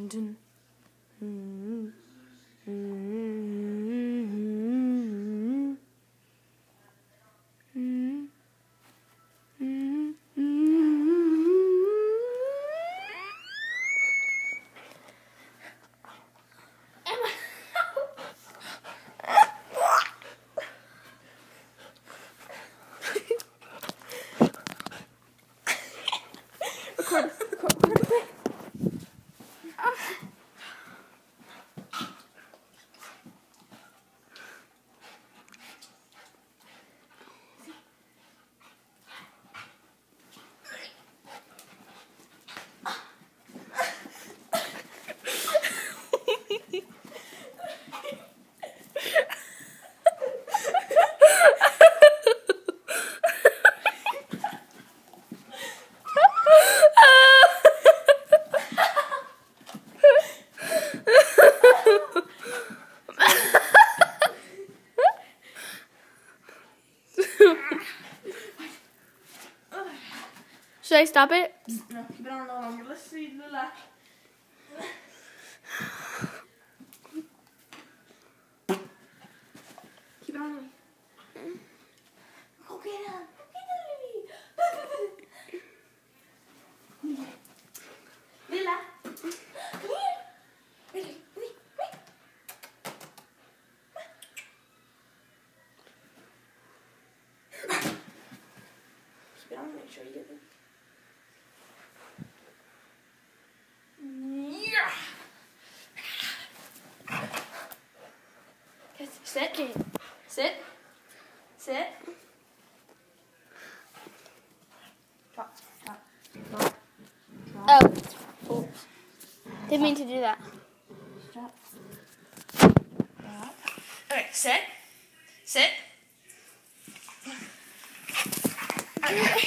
dun. Record quick. Should I stop it? No, keep it on a little longer. Let's see the left. Keep it on. Go get him. Lila. Come here. Wait. Keep it on. Make sure you get them. Yeah. Sit. Sit. Drop. Oh. Oops. Didn't mean to do that. Drop. Okay, sit. Okay.